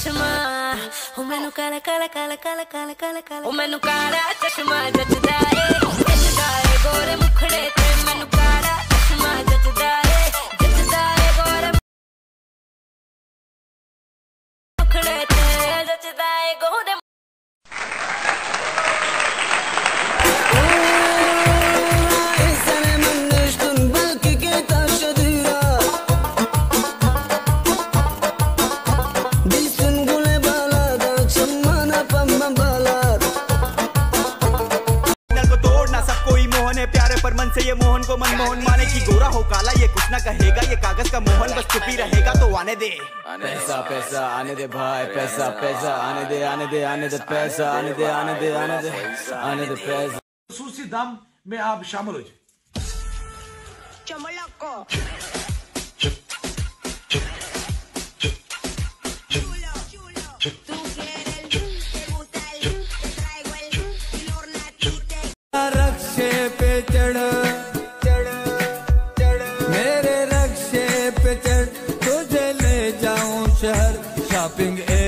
चश्मा हो मैनू काला काला काला काला काला काला काला ओ मैनू काला चश्मा जचदा ए गोरे मुखड़े ते मैनू काला चश्मा जचदा ए गोरे मुखड़े ते जचदा ए गोरे पर मन से ये मोहन को मनमोहन माने कि गोरा हो काला ये कुछ ना कहेगा, ये कागज का मोहन बस चुप ही रहेगा। तो आने दे पैसा पैसा आने दे भाई, पैसा पैसा आने दे आने दे आने दे पैसा आने दे आने दे आने दे आने दे पैसा। खसूसी दाम में आप शामिल हो जाए। रक्षे पे चढ़ मेरे रक्षे पे चढ़, तुझे ले जाऊं शहर शॉपिंग